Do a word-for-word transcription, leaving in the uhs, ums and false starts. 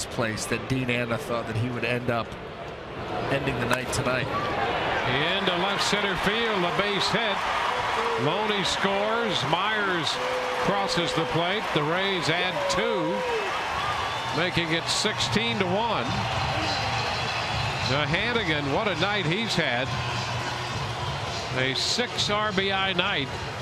place that Dean Anna thought that he would end up ending the night tonight. Into left center field, a base hit. Loney scores. Myers crosses the plate. The Rays add two, making it sixteen to one. Now Hanigan, what a night he's had. A six R B I night